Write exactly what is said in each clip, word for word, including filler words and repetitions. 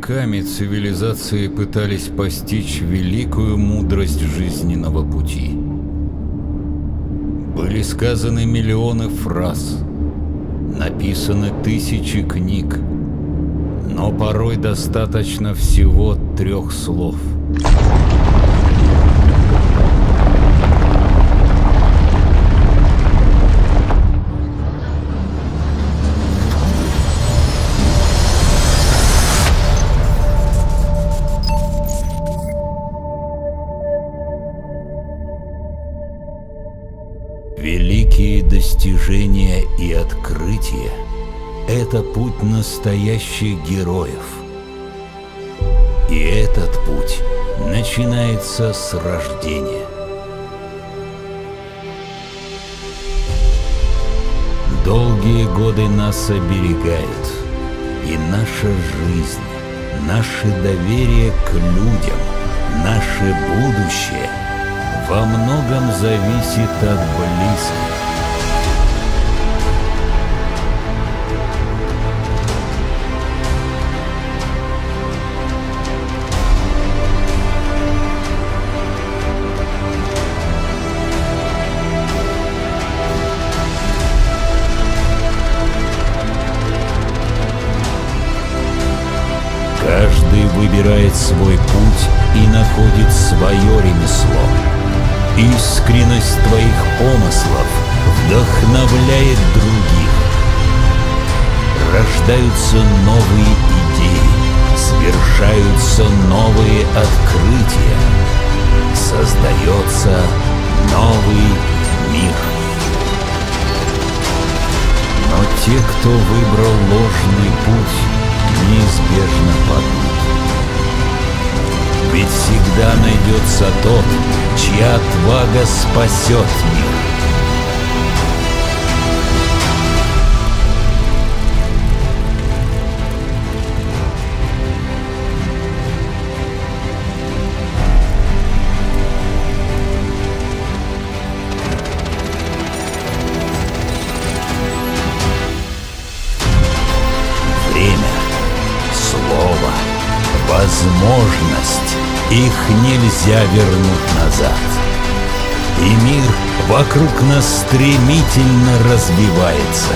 веками цивилизации пытались постичь великую мудрость жизненного пути. Были сказаны миллионы фраз, написаны тысячи книг, но порой достаточно всего трех слов. Великие достижения и открытия — это путь настоящих героев. И этот путь начинается с рождения. Долгие годы нас оберегают, и наша жизнь, наше доверие к людям, наше будущее во многом зависит от близких. Каждый выбирает свой путь и находит свое ремесло. Искренность твоих помыслов вдохновляет других. Рождаются новые идеи, совершаются новые открытия. Создается новый мир. Но те, кто выбрал ложный путь, неизбежно падут. Ведь всегда найдется тот, чья отвага спасет мир. Время, слово, возможность. Их нельзя вернуть назад. И мир вокруг нас стремительно развивается.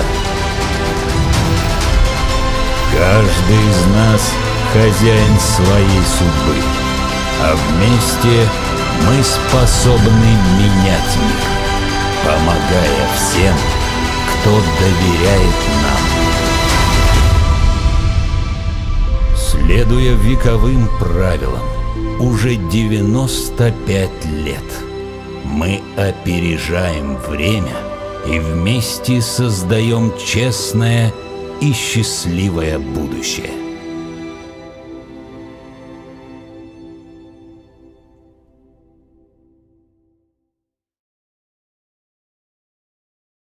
Каждый из нас хозяин своей судьбы, а вместе мы способны менять мир, помогая всем, кто доверяет нам. Следуя вековым правилам, уже девяносто пять лет мы опережаем время и вместе создаем честное и счастливое будущее.